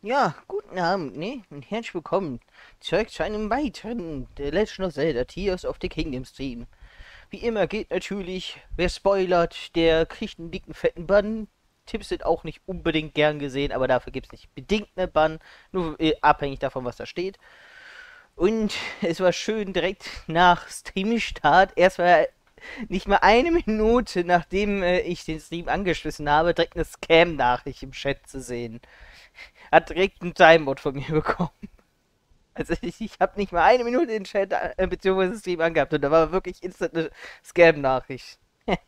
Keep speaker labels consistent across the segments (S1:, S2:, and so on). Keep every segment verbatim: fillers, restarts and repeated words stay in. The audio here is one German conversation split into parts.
S1: Ja, guten Abend, ne? Und herzlich willkommen zurück zu einem weiteren The Legend of Zelda Tears of the Kingdom Stream. Wie immer gilt natürlich, wer spoilert, der kriegt einen dicken, fetten Bann. Tipps sind auch nicht unbedingt gern gesehen, aber dafür gibt es nicht bedingt eine Bann, nur äh, abhängig davon, was da steht. Und es war schön, direkt nach Streamstart, erstmal nicht mal eine Minute, nachdem äh, ich den Stream angeschmissen habe, direkt eine Scam-Nachricht im Chat zu sehen. Hat direkt einen Timebot von mir bekommen. Also ich, ich habe nicht mal eine Minute den Chat äh, bzw. Stream angehabt und da war wirklich instant eine Scam-Nachricht.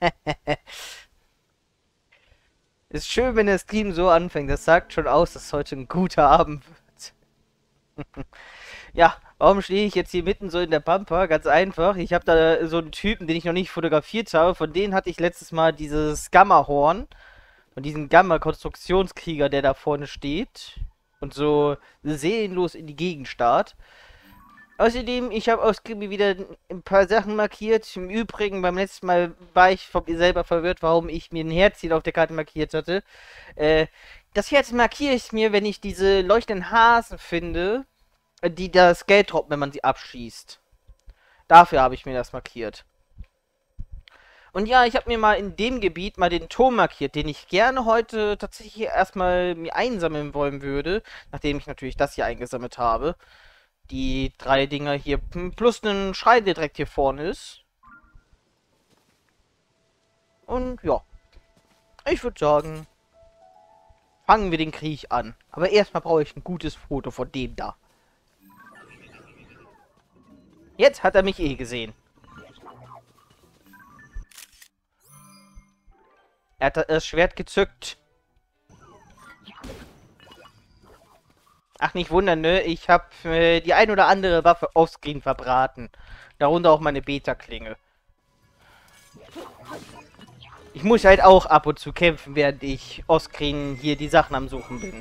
S1: Ist schön, wenn der Stream so anfängt. Das sagt schon aus, dass heute ein guter Abend wird. Ja, warum stehe ich jetzt hier mitten so in der Pampa? Ganz einfach. Ich habe da so einen Typen, den ich noch nicht fotografiert habe. Von denen hatte ich letztes Mal dieses Gamma-Horn. Von diesem Gamma-Konstruktionskrieger, der da vorne steht. Und so seelenlos in die Gegend starrt. Außerdem, ich habe aus Gibi wieder ein paar Sachen markiert. Im Übrigen, beim letzten Mal war ich von mir selber verwirrt, warum ich mir ein Herzchen auf der Karte markiert hatte. Äh, das Herz markiere ich mir, wenn ich diese leuchtenden Hasen finde, die das Geld droppen, wenn man sie abschießt. Dafür habe ich mir das markiert. Und ja, ich habe mir mal in dem Gebiet mal den Turm markiert, den ich gerne heute tatsächlich erstmal mir einsammeln wollen würde, nachdem ich natürlich das hier eingesammelt habe. Die drei Dinger hier, plus einen Schrein, der direkt hier vorne ist. Und ja, ich würde sagen, fangen wir den Krieg an. Aber erstmal brauche ich ein gutes Foto von dem da. Jetzt hat er mich eh gesehen. Er hat das Schwert gezückt. Ach, nicht wundern, ne? Ich habe äh, die ein oder andere Waffe offscreen verbraten. Darunter auch meine Beta-Klinge. Ich muss halt auch ab und zu kämpfen, während ich offscreen hier die Sachen am Suchen bin.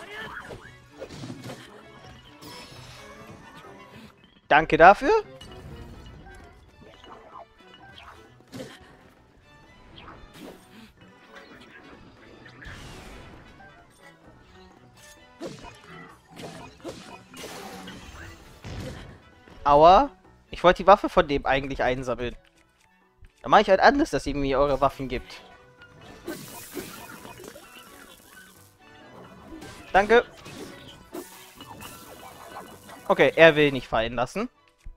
S1: Danke dafür. Aua. Ich wollte die Waffe von dem eigentlich einsammeln. Dann mache ich halt anders, dass ihr mir eure Waffen gibt. Danke. Okay, er will nicht fallen lassen.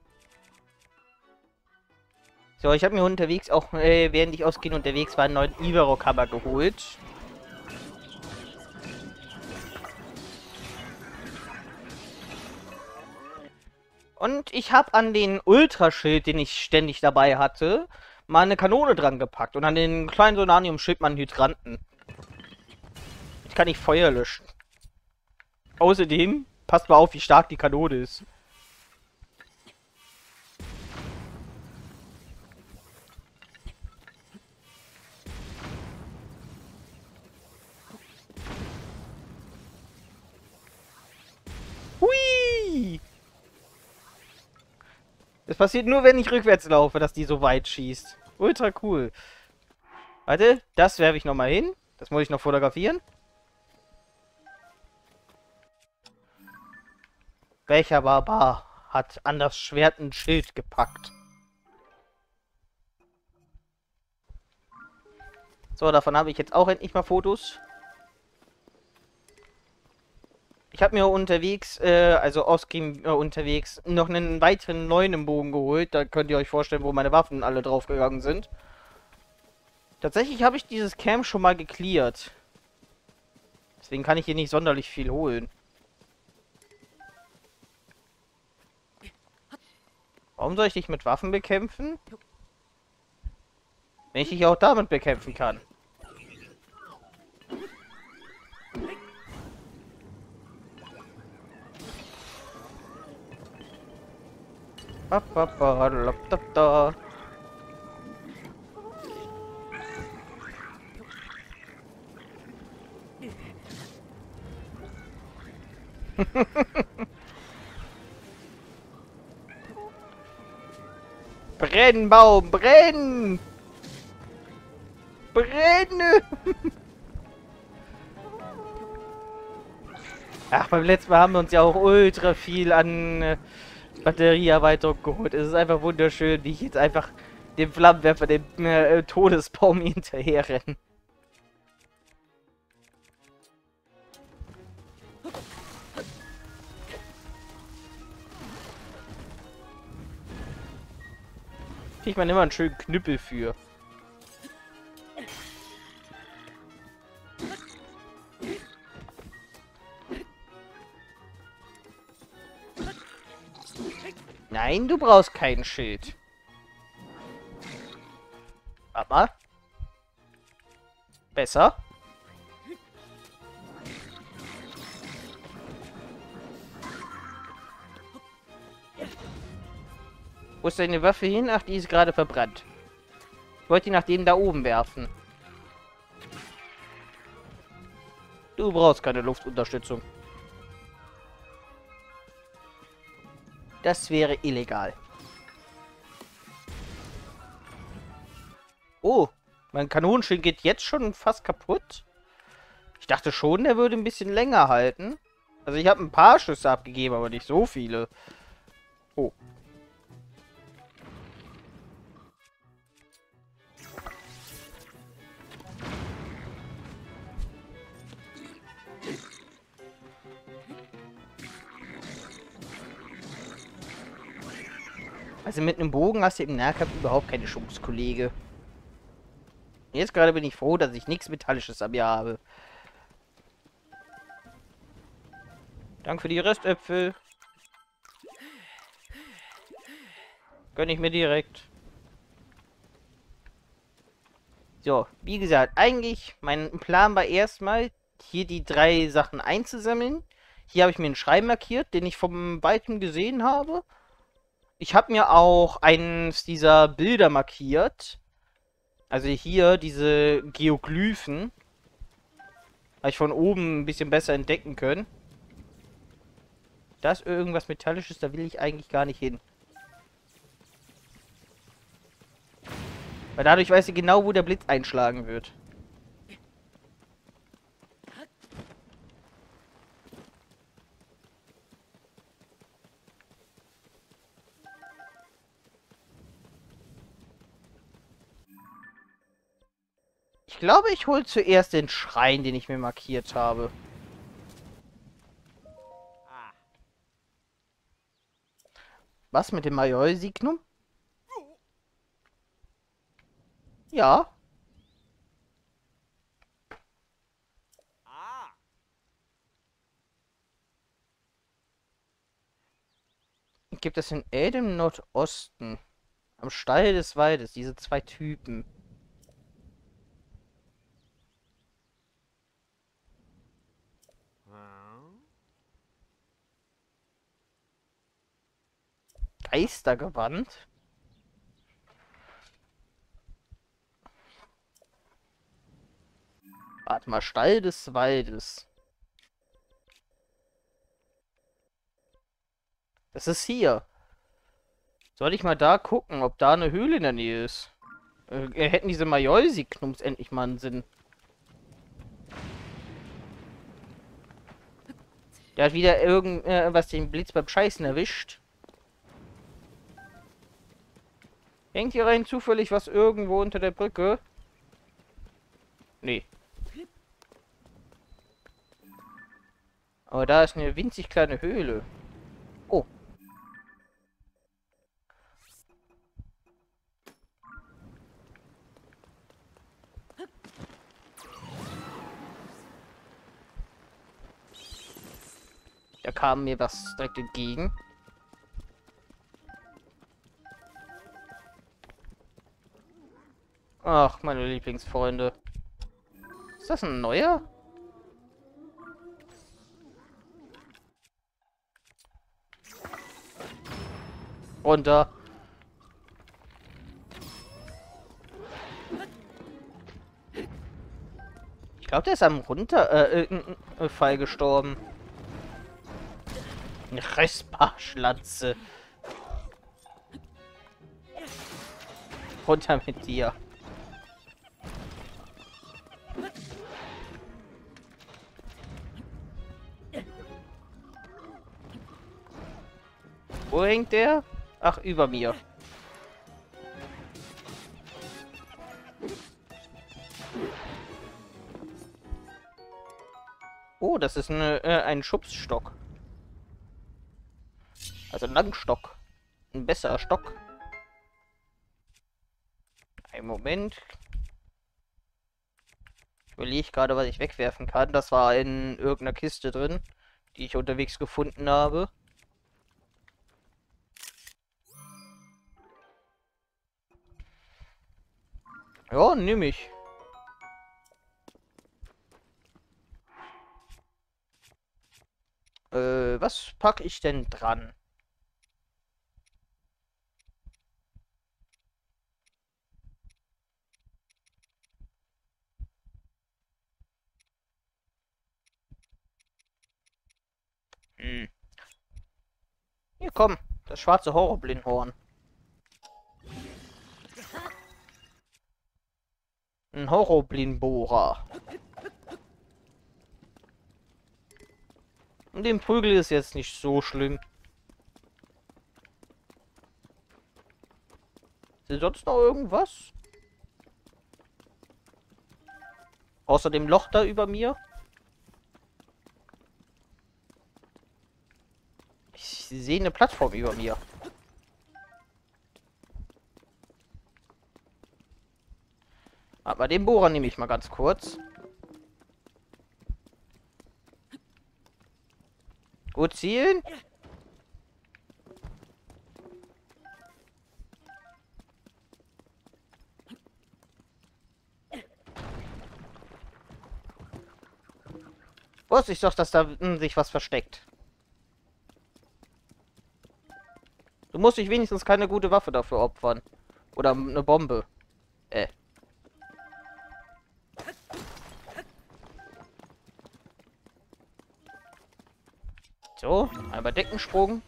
S1: So, ich habe mir unterwegs auch, äh, während ich ausgehend unterwegs war, einen neuen Ivarok-Hammer geholt. Und ich habe an den Ultraschild, den ich ständig dabei hatte, mal eine Kanone dran gepackt. Und an den kleinen Sonanium-Schild mal einen Hydranten. Ich kann nicht Feuer löschen. Außerdem, passt mal auf, wie stark die Kanone ist. Hui! Das passiert nur, wenn ich rückwärts laufe, dass die so weit schießt. Ultra cool. Warte, das werfe ich nochmal hin. Das muss ich noch fotografieren. Welcher Barbar hat an das Schwert ein Schild gepackt? So, davon habe ich jetzt auch endlich mal Fotos. Ich habe mir unterwegs, äh, also Offscreen äh, unterwegs, noch einen weiteren neuen im Bogen geholt. Da könnt ihr euch vorstellen, wo meine Waffen alle draufgegangen sind. Tatsächlich habe ich dieses Camp schon mal gecleart. Deswegen kann ich hier nicht sonderlich viel holen. Warum soll ich dich mit Waffen bekämpfen? Wenn ich dich auch damit bekämpfen kann. Ba, ba, ba, da, da, da. Brenn, Baum, brenn! Brenne! Ach, beim letzten Mal haben wir uns ja auch ultra viel an äh, Batterieerweiterung geholt. Es ist einfach wunderschön, wie ich jetzt einfach dem Flammenwerfer, dem äh, Todesbaum hinterher renne. Kriegt man immer einen schönen Knüppel für. Nein, du brauchst kein Schild. Warte mal. Besser. Wo ist deine Waffe hin? Ach, die ist gerade verbrannt. Ich wollte die nach dem da oben werfen. Du brauchst keine Luftunterstützung. Das wäre illegal. Oh, mein Kanonenschild geht jetzt schon fast kaputt. Ich dachte schon, der würde ein bisschen länger halten. Also ich habe ein paar Schüsse abgegeben, aber nicht so viele. Oh. Also mit einem Bogen hast du im Nahkampf überhaupt keine Chance, Kollege. Jetzt gerade bin ich froh, dass ich nichts Metallisches ab mir habe. Danke für die Restöpfel. Gönn ich mir direkt. So, wie gesagt, eigentlich mein Plan war erstmal, hier die drei Sachen einzusammeln. Hier habe ich mir einen Schrein markiert, den ich vom Weitem gesehen habe. Ich habe mir auch eins dieser Bilder markiert. Also hier diese Geoglyphen. Habe ich von oben ein bisschen besser entdecken können. Da ist irgendwas Metallisches, da will ich eigentlich gar nicht hin. Weil dadurch weiß ich genau, wo der Blitz einschlagen wird. Ich glaube, ich hole zuerst den Schrein, den ich mir markiert habe. Was mit dem Major-Signum? Ja. Gibt es in Eld im Nordosten? Am Stall des Waldes, diese zwei Typen. Geistergewand? Warte mal, Stall des Waldes. Es ist hier. Soll ich mal da gucken, ob da eine Höhle in der Nähe ist? Äh, hätten diese Majolsi-Knums endlich mal einen Sinn. Der hat wieder irgendwas äh, den Blitz beim Scheißen erwischt. Hängt hier rein zufällig was irgendwo unter der Brücke? Nee. Aber da ist eine winzig kleine Höhle. Oh. Da kam mir was direkt entgegen. Ach, meine Lieblingsfreunde. Ist das ein neuer? Runter. Ich glaube, der ist am runter äh, äh, äh, Fall gestorben. Eine Respa-Schlatze. Runter mit dir. Wo hängt der? Ach, über mir. Oh, das ist eine, äh, ein Schubsstock. Also ein Langstock. Ein besserer Stock. Ein Moment. Ich überlege gerade, was ich wegwerfen kann. Das war in irgendeiner Kiste drin, die ich unterwegs gefunden habe. Ja, nehme ich. Äh, was packe ich denn dran? Hm. Hier, komm. Das schwarze Horrorblindhorn. Ein Horrorblindbohrer. Und den Prügel ist jetzt nicht so schlimm. Ist denn sonst noch irgendwas? Außer dem Loch da über mir? Ich sehe eine Plattform über mir. Aber den Bohrer nehme ich mal ganz kurz. Gut zielen. Wusste ich doch, dass da hm, sich was versteckt. Du musst dich wenigstens keine gute Waffe dafür opfern. Oder eine Bombe. Äh. So, einmal Deckensprung.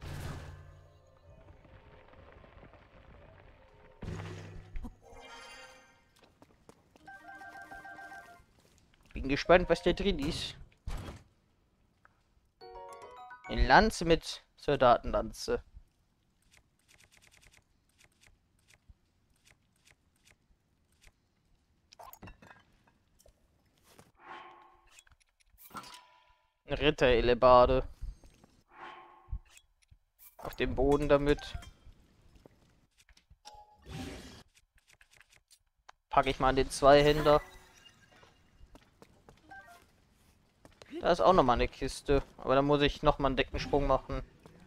S1: Bin gespannt, was da drin ist. Eine Lanze mit Soldatenlanze. Eine Ritterellebade. Auf dem Boden damit. Packe ich mal an den Zweihänder. Da ist auch noch mal eine Kiste. Aber da muss ich noch mal einen Deckensprung machen.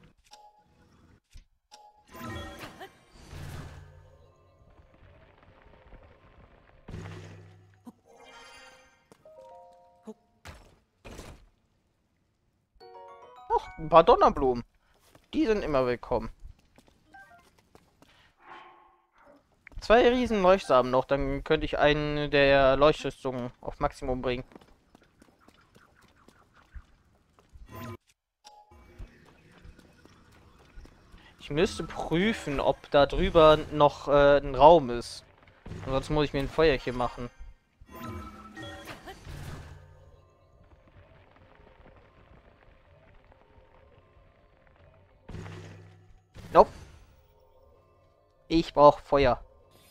S1: Och, ein paar Donnerblumen. Die sind immer willkommen. Zwei riesen Leuchtsamen noch, dann könnte ich einen der Leuchtrüstungen auf Maximum bringen. Ich müsste prüfen, ob da drüber noch äh, ein Raum ist. Ansonsten muss ich mir ein Feuerchen machen. Nope. Ich brauche Feuer.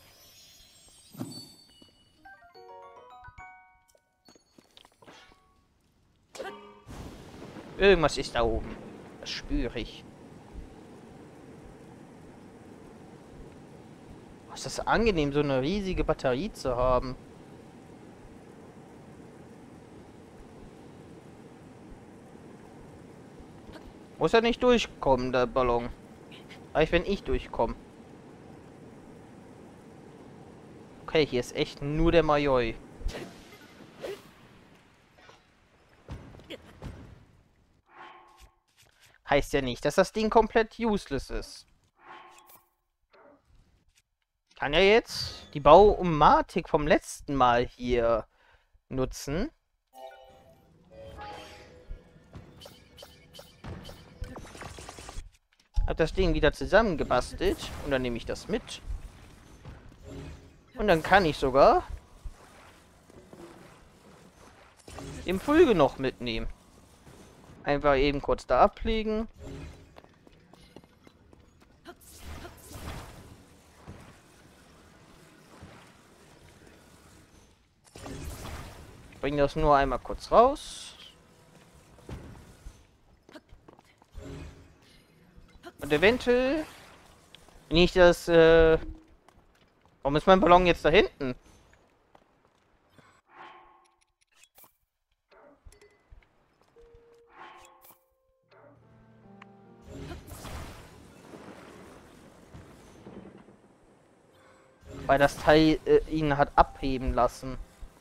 S1: Irgendwas ist da oben. Das spüre ich. Oh, ist das angenehm, so eine riesige Batterie zu haben. Muss ja nicht durchkommen, der Ballon. Reicht, wenn ich durchkomme. Okay, hier ist echt nur der Majoi. Heißt ja nicht, dass das Ding komplett useless ist. Kann ja jetzt die Baumatik vom letzten Mal hier nutzen. Hab das Ding wieder zusammengebastelt und dann nehme ich das mit. Und dann kann ich sogar den Pflüge noch mitnehmen. Einfach eben kurz da ablegen. Bring das nur einmal kurz raus. Und eventuell... Nicht das, äh... Warum ist mein Ballon jetzt da hinten? Weil das Teil äh, ihn hat abheben lassen.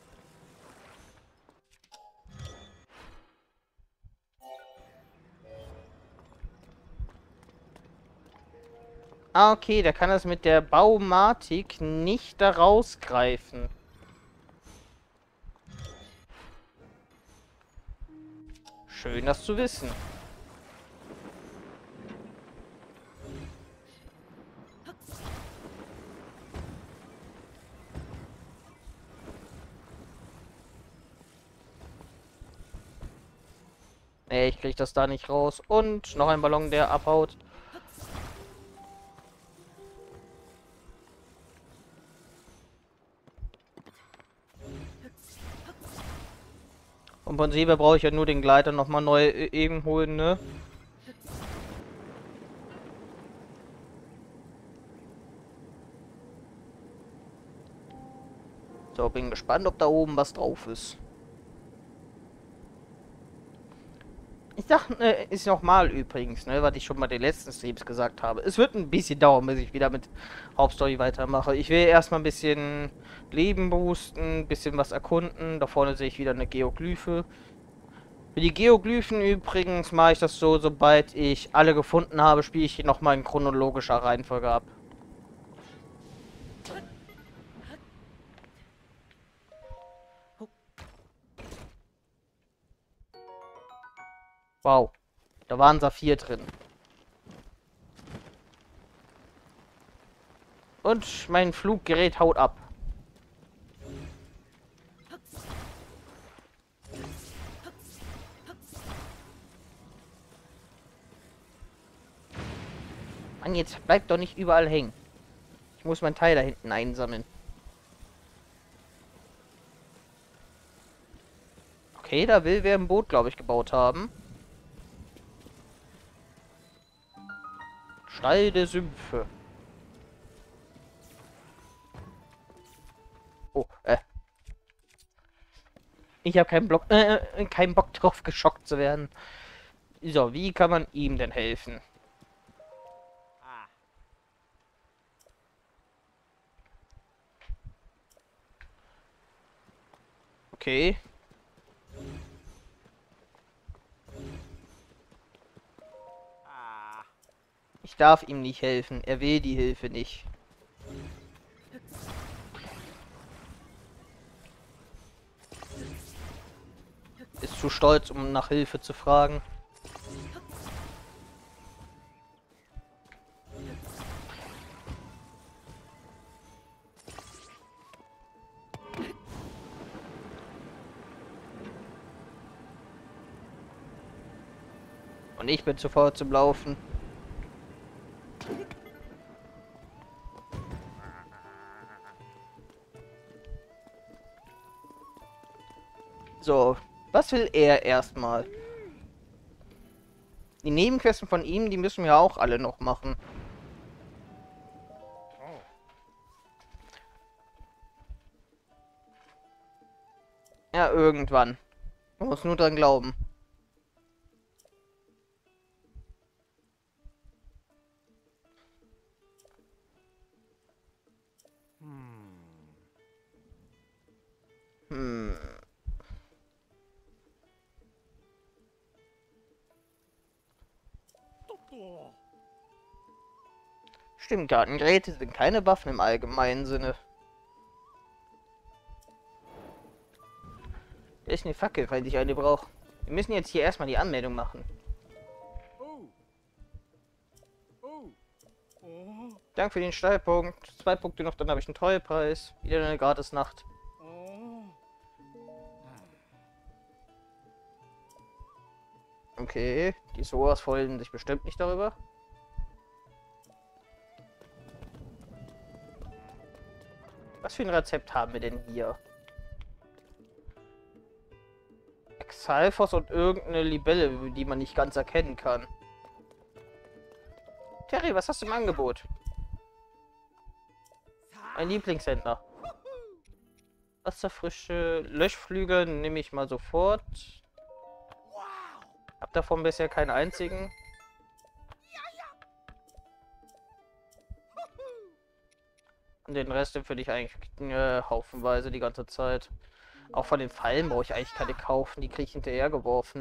S1: Ah, okay, der kann das mit der Baumatik nicht da rausgreifen. Schön, das zu wissen. Nee, ich krieg das da nicht raus. Und noch ein Ballon, der abhaut. Und von Sebe brauche ich ja nur den Gleiter nochmal neu äh, eben holen, ne? So, bin gespannt, ob da oben was drauf ist. Ich sag, äh, ist nochmal übrigens, ne, was ich schon mal den letzten Streams gesagt habe. Es wird ein bisschen dauern, bis ich wieder mit Hauptstory weitermache. Ich will erstmal ein bisschen Leben boosten, ein bisschen was erkunden. Da vorne sehe ich wieder eine Geoglyphe. Für die Geoglyphen übrigens mache ich das so, sobald ich alle gefunden habe, spiele ich die nochmal in chronologischer Reihenfolge ab. Wow, da war ein Saphir drin. Und mein Fluggerät haut ab. Mann, jetzt bleibt doch nicht überall hängen. Ich muss mein Teil da hinten einsammeln. Okay, da will wer ein Boot, glaube ich, gebaut haben. Stall der Sümpfe. Oh, äh. Ich habe keinen Block, äh, keinen Bock drauf, geschockt zu werden. So, wie kann man ihm denn helfen? Okay. Ich darf ihm nicht helfen. Er will die Hilfe nicht. Ist zu stolz, um nach Hilfe zu fragen. Und ich bin zu faul zum Laufen. So, was will er erstmal? Die Nebenquesten von ihm, die müssen wir auch alle noch machen. Ja, irgendwann. Man muss nur dran glauben. Hm. Stimmt, Gartengeräte sind keine Waffen im allgemeinen Sinne. Da ist eine Fackel, falls ich eine brauche. Wir müssen jetzt hier erstmal die Anmeldung machen. Danke für den Steilpunkt. Zwei Punkte noch, dann habe ich einen Treuepreis. Wieder eine Gratisnacht. Okay, die Soas freuen sich bestimmt nicht darüber. Was für ein Rezept haben wir denn hier? Xalfos und irgendeine Libelle, die man nicht ganz erkennen kann. Terry, was hast du im Angebot? Ein Lieblingshändler. Wasserfrische Löschflügel nehme ich mal sofort. Hab davon bisher keinen einzigen. Und den Rest empfehle ich eigentlich äh, haufenweise die ganze Zeit. Auch von den Fallen brauche ich eigentlich keine kaufen. Die kriege ich hinterher geworfen.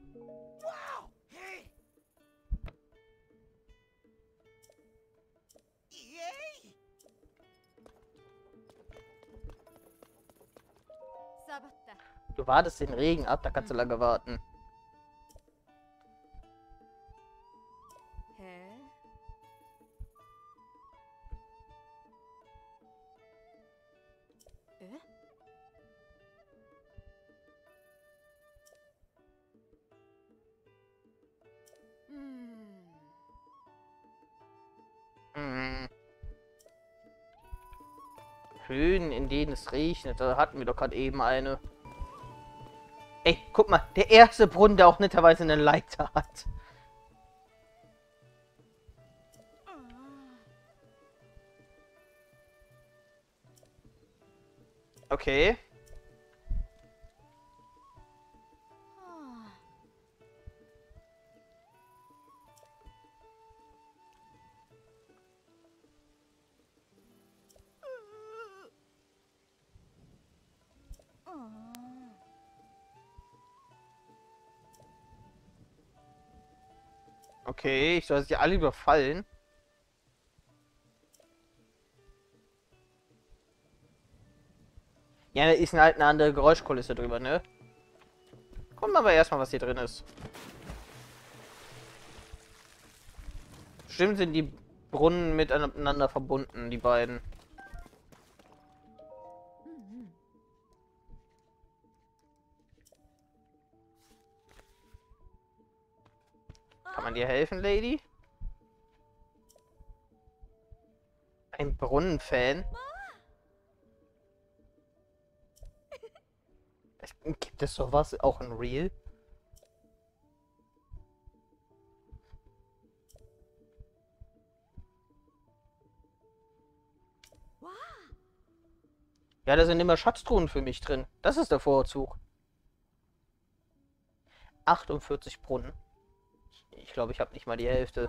S1: Du wartest den Regen ab, da kannst du lange warten. Hm. Höhen, in denen es regnet. Da hatten wir doch gerade eben eine. Ey, guck mal, der erste Brunnen, der auch netterweise eine Leiter hat. Okay. Okay, ich soll sie alle überfallen. Ja, da ist halt eine andere Geräuschkulisse drüber, ne? Gucken wir aber erstmal, was hier drin ist. Stimmt, sind die Brunnen miteinander verbunden, die beiden. Kann man dir helfen, Lady? Ein Brunnenfan? Es, gibt es sowas auch in Real? Ja, da sind immer Schatztruhen für mich drin. Das ist der Vorzug. achtundvierzig Brunnen. Ich glaube, ich habe nicht mal die Hälfte.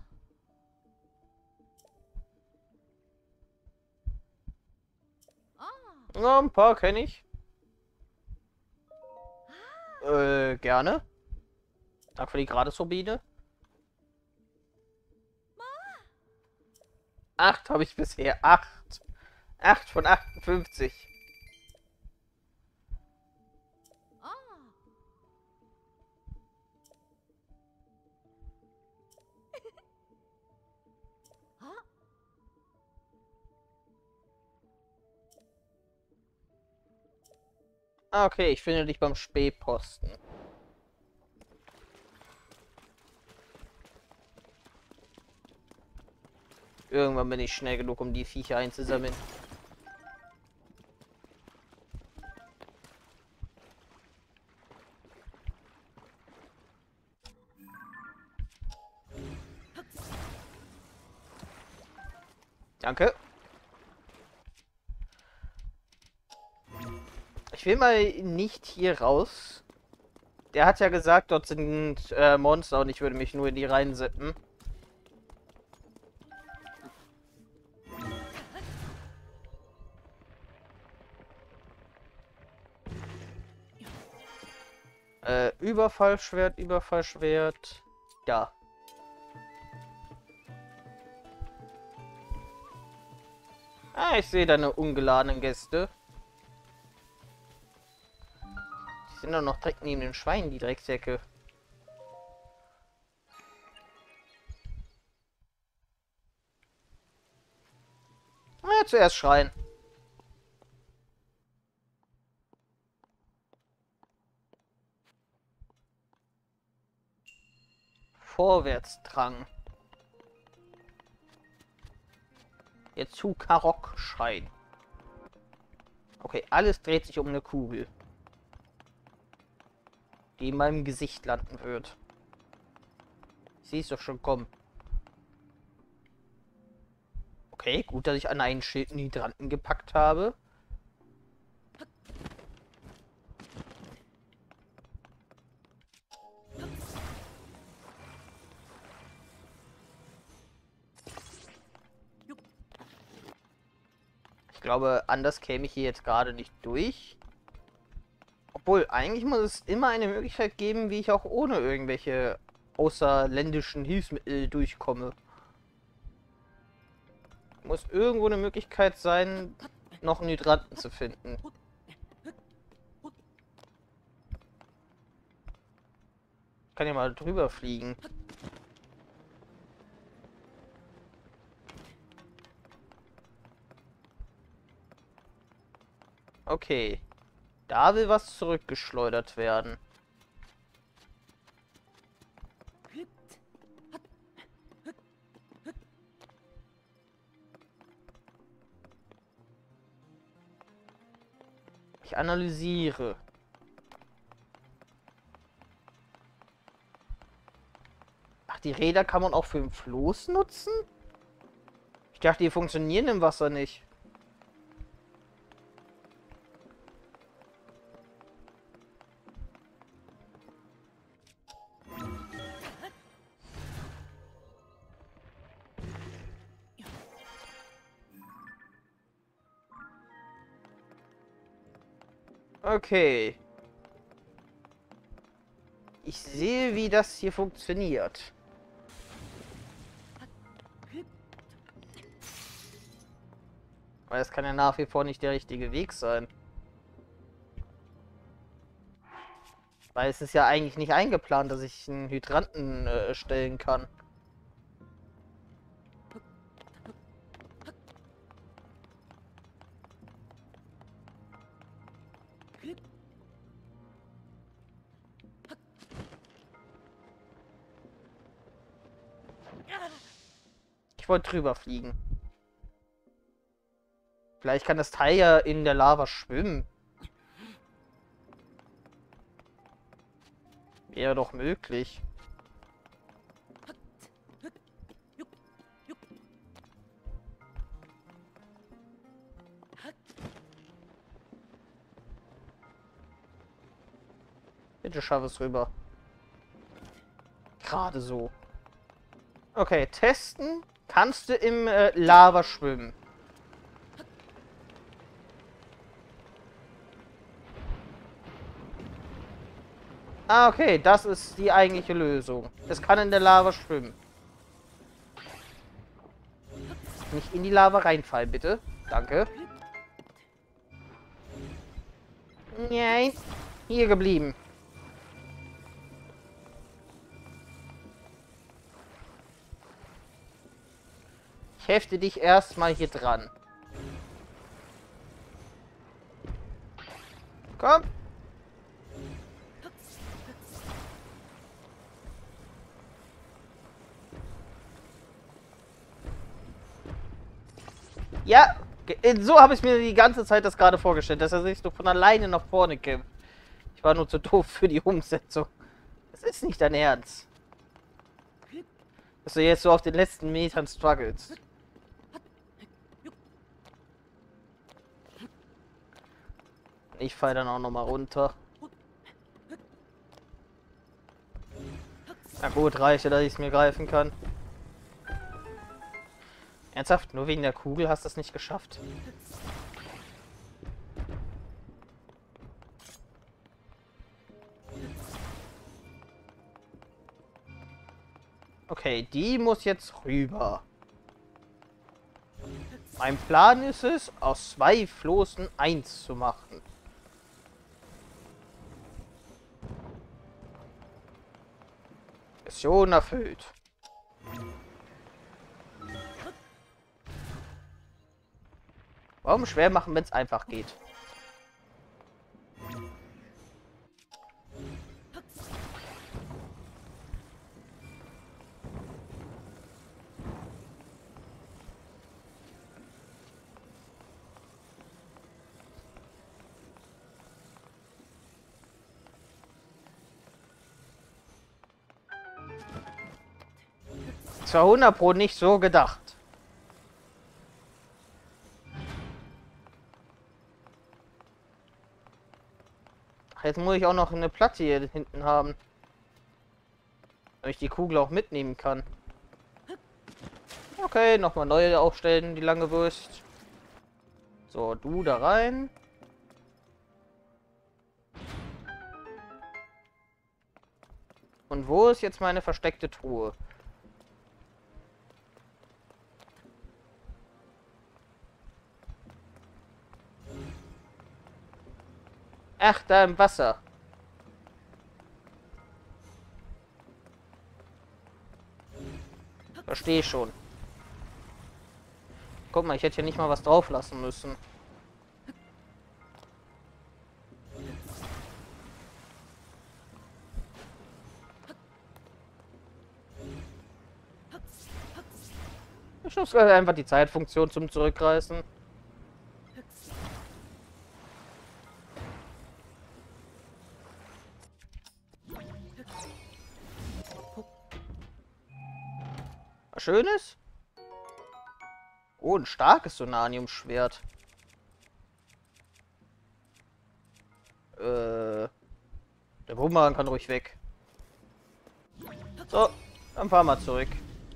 S1: Ja, ein paar kenne ich. Äh, gerne. Danke für die Gratis-Rubine. Acht habe ich bisher. Acht. Acht von achtundfünfzig. Ah, okay, ich finde dich beim Spähposten. Irgendwann bin ich schnell genug, um die Viecher einzusammeln. Danke. Ich will mal nicht hier raus. Der hat ja gesagt, dort sind äh, Monster und ich würde mich nur in die reinsippen. Äh, Überfallschwert, Überfallschwert. Ja. Ah, ich sehe deine ungeladenen Gäste. Die sind doch noch direkt neben den Schweinen, die Drecksäcke. Na, zuerst schreien. Vorwärtsdrang. Jetzt zu Karok schreien. Okay, alles dreht sich um eine Kugel. die in meinem Gesicht landen wird. Ich sehe es doch schon kommen. Okay, gut, dass ich an einen Schild einen Hydranten gepackt habe. Ich glaube, anders käme ich hier jetzt gerade nicht durch. Obwohl, eigentlich muss es immer eine Möglichkeit geben, wie ich auch ohne irgendwelche außerländischen Hilfsmittel durchkomme. Muss irgendwo eine Möglichkeit sein, noch einen Hydranten zu finden. Ich kann ja mal drüber fliegen. Okay. Da will was zurückgeschleudert werden. Ich analysiere. Ach, die Räder kann man auch für den Floß nutzen? Ich dachte, die funktionieren im Wasser nicht. Okay. Ich sehe, wie das hier funktioniert. Aber das kann ja nach wie vor nicht der richtige Weg sein. Weil es ist ja eigentlich nicht eingeplant, dass ich einen Hydranten äh, stellen kann. Ich wollte drüber fliegen. Vielleicht kann das Teil ja in der Lava schwimmen. Wäre doch möglich. Bitte schaff es rüber. Gerade so. Okay, testen. Kannst du im äh, Lava schwimmen? Ah, okay, das ist die eigentliche Lösung. Es kann in der Lava schwimmen. Nicht in die Lava reinfallen, bitte. Danke. Nein. Hier geblieben. Ich hefte dich erstmal hier dran. Komm. Ja, so habe ich mir die ganze Zeit das gerade vorgestellt, dass er sich so von alleine nach vorne kämpft. Ich war nur zu doof für die Umsetzung. Das ist nicht dein Ernst. Dass du jetzt so auf den letzten Metern struggles. Ich falle dann auch noch mal runter. Na gut, reicht ja, dass ich es mir greifen kann. Ernsthaft? Nur wegen der Kugel hast du es nicht geschafft? Okay, die muss jetzt rüber. Mein Plan ist es, aus zwei Floßen eins zu machen. Mission erfüllt. Warum schwer machen, wenn es einfach geht? Zwar hundert Pro nicht so gedacht. Jetzt muss ich auch noch eine Platte hier hinten haben. Damit ich die Kugel auch mitnehmen kann. Okay, nochmal neue aufstellen, die lange Wurst. So, du da rein. Und wo ist jetzt meine versteckte Truhe? Ach, da im Wasser. Verstehe schon. Guck mal, ich hätte hier nicht mal was drauf lassen müssen. Ich muss einfach die Zeitfunktion zum Zurückreißen. Was Schönes? Oh, ein starkes Sonanium-Schwert. Äh, der Bumerang kann ruhig weg. So, dann fahren wir zurück.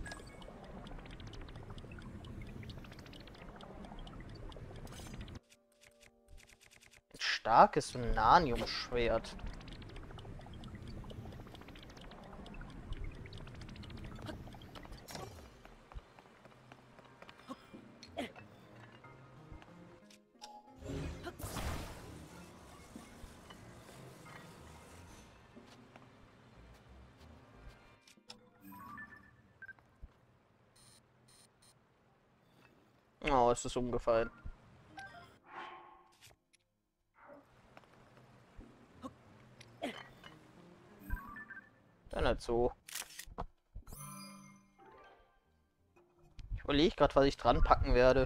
S1: Ein starkes Sonanium-Schwert. Oh, es ist umgefallen. Dann halt so. Ich überlege gerade, was ich dran packen werde.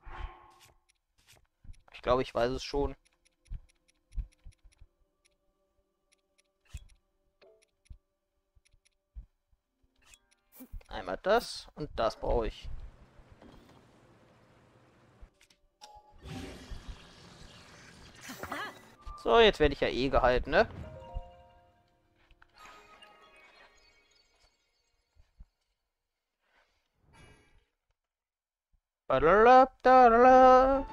S1: Ich glaube, ich weiß es schon. Einmal das und das brauche ich. So, jetzt werde ich ja eh gehalten, ne? Badalabdalala.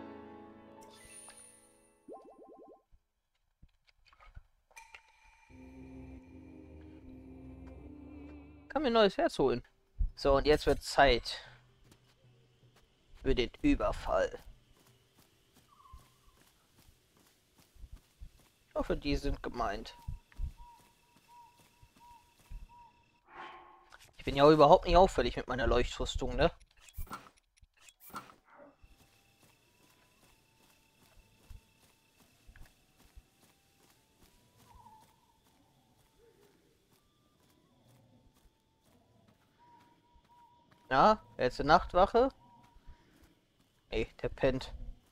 S1: Kann mir ein neues Herz holen. So, und jetzt wird Zeit für den Überfall. Ich hoffe, die sind gemeint. Ich bin ja überhaupt nicht auffällig mit meiner Leuchtrüstung, ne? Ja, jetzt eine Nachtwache. Ey, der pennt.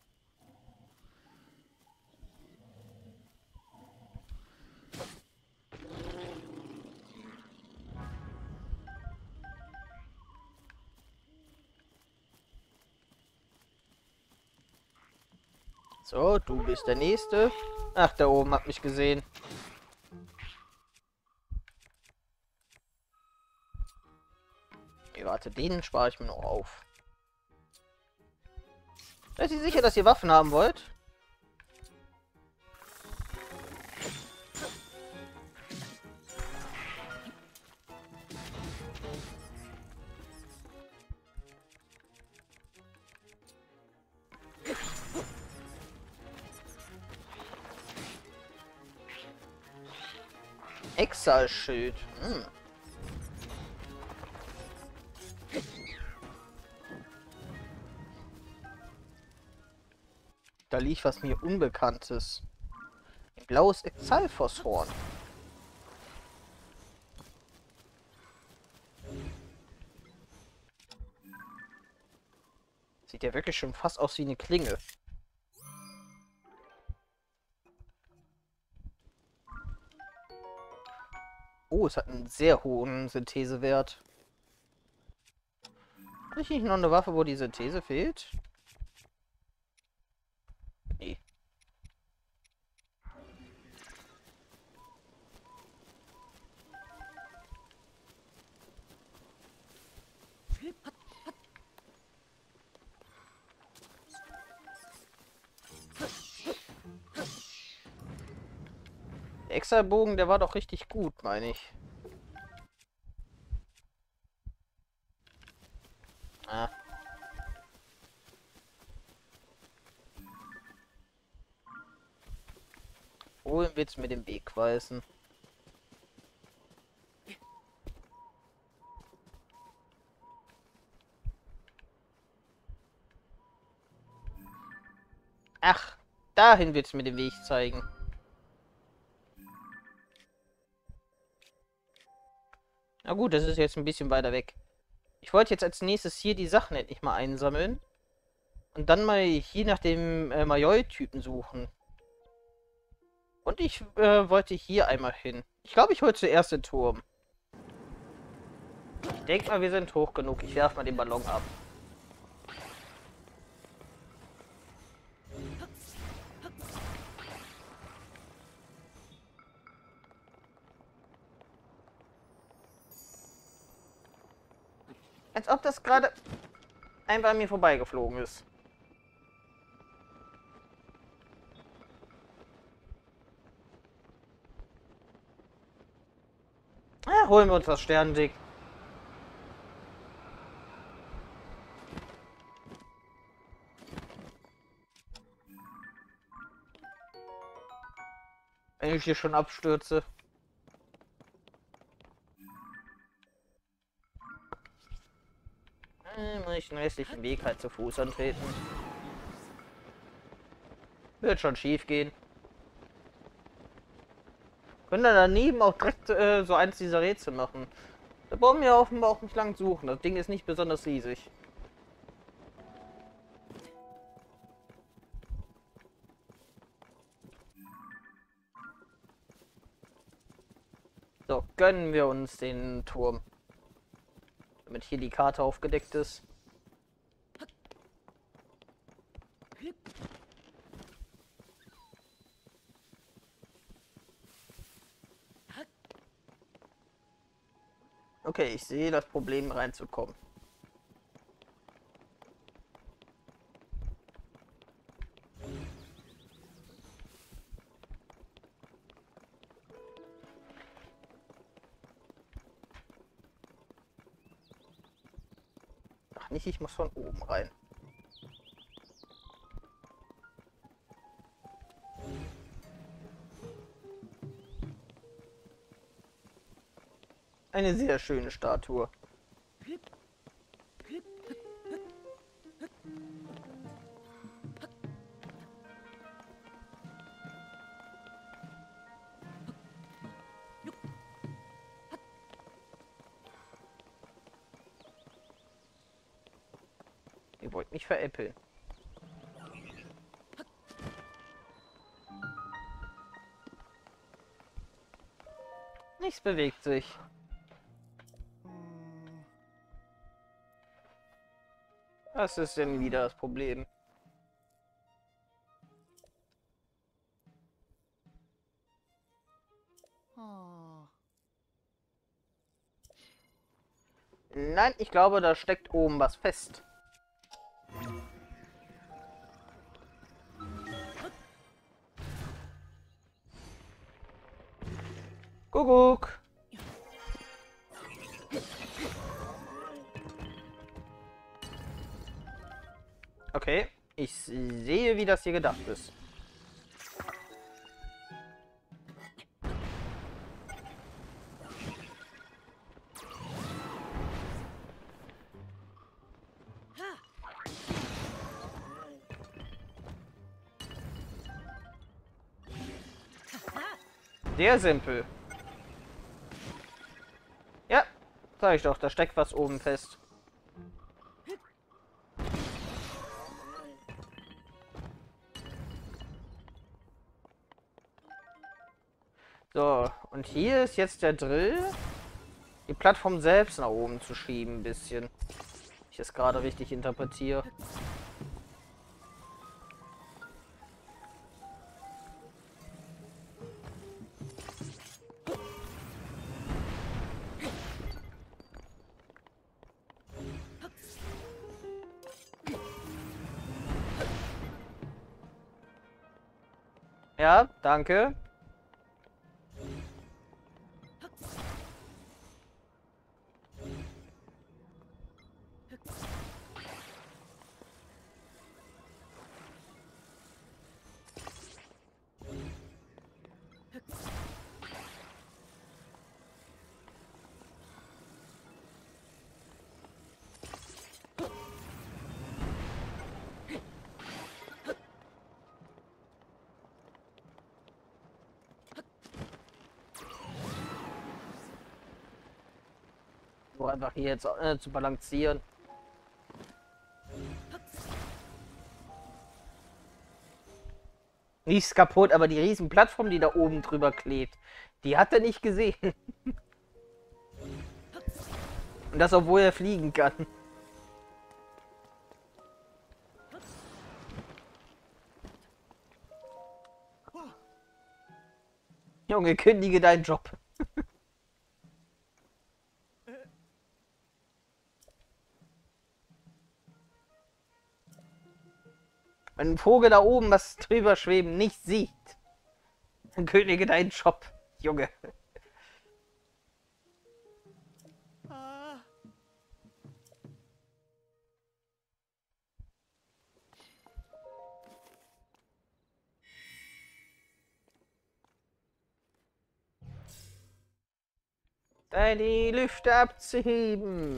S1: So, du bist der Nächste. Ach, da oben hat mich gesehen. Nee, warte, den spare ich mir noch auf. Seid ihr sicher, dass ihr Waffen haben wollt? Exalschild. Hm. Da liegt was mir Unbekanntes. Ein blaues Exalfoshorn. Sieht ja wirklich schon fast aus wie eine Klinge. Oh, es hat einen sehr hohen Synthesewert. Habe ich nicht noch eine Waffe, wo die Synthese fehlt? Nee. Der Extra-Bogen, der war doch richtig gut, meine ich. Ah. Wohin willst du mir den Weg weisen? Ach, dahin willst du mir den Weg zeigen. Na gut, das ist jetzt ein bisschen weiter weg. Ich wollte jetzt als nächstes hier die Sachen endlich mal einsammeln. Und dann mal hier nach dem äh, Majoi-Typen suchen. Und ich äh, wollte hier einmal hin. Ich glaube, ich hole zuerst den Turm. Ich denke mal, wir sind hoch genug. Ich werfe mal den Ballon ab. Als ob das gerade einfach an mir vorbeigeflogen ist. Ah, holen wir uns das Sternendick. Wenn ich hier schon abstürze. Äh, muss ich den restlichen Weg halt zu Fuß antreten. Wird schon schief gehen. Können da daneben auch direkt äh, so eins dieser Rätsel machen. Da brauchen wir offenbar auch nicht lang suchen. Das Ding ist nicht besonders riesig. So, gönnen wir uns den Turm. Damit hier die Karte aufgedeckt ist. Okay, ich sehe das Problem reinzukommen. Ach nicht, ich muss von oben rein. Eine sehr schöne Statue. Ihr wollt mich veräppeln. Nichts bewegt sich. Was ist denn wieder das Problem? Nein, ich glaube, da steckt oben was fest. Kuckuck. Okay, ich sehe, wie das hier gedacht ist. Sehr simpel. Ja, sag ich doch, da steckt was oben fest. So, und hier ist jetzt der Drill, die Plattform selbst nach oben zu schieben ein bisschen. Ich es gerade richtig interpretiere. Ja, danke. Nur einfach hier jetzt äh, zu balancieren. Nichts kaputt, aber die riesen Plattform, die da oben drüber klebt, die hat er nicht gesehen. Und das, obwohl er fliegen kann. Junge, kündige deinen Job. Wenn ein Vogel da oben was drüber schweben nicht sieht, dann kündige deinen Job, Junge. Da die Lüfte abzuheben.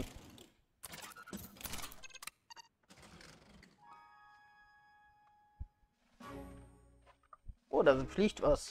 S1: Oh, da fliegt was.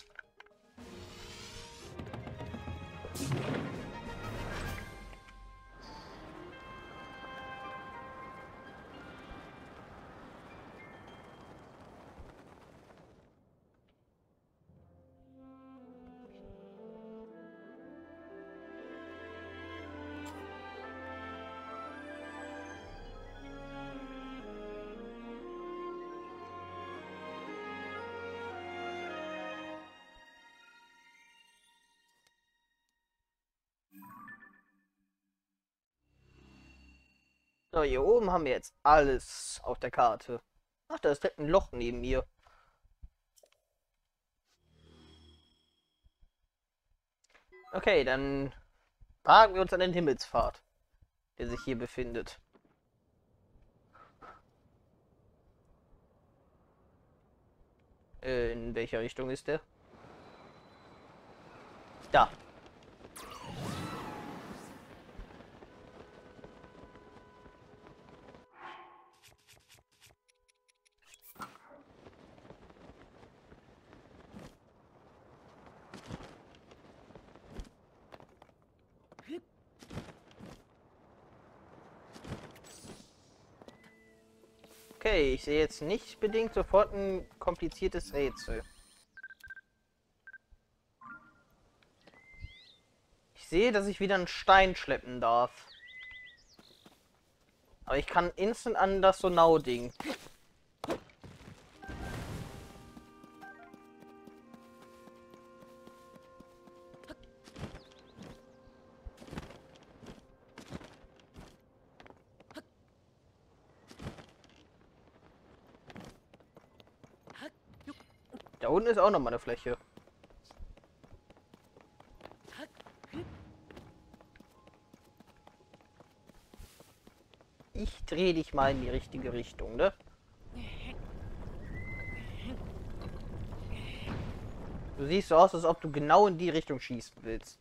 S1: So, hier oben haben wir jetzt alles auf der Karte. Ach, da ist direkt ein Loch neben mir. Okay, dann wagen wir uns an den Himmelspfad, der sich hier befindet. Äh, in welcher Richtung ist der? Da. Okay, ich sehe jetzt nicht bedingt sofort ein kompliziertes Rätsel. Ich sehe, dass ich wieder einen Stein schleppen darf. Aber ich kann instant an das Sonau-Ding. Da unten ist auch noch mal eine Fläche. Ich drehe dich mal in die richtige Richtung, ne? Du siehst so aus, als ob du genau in die Richtung schießen willst.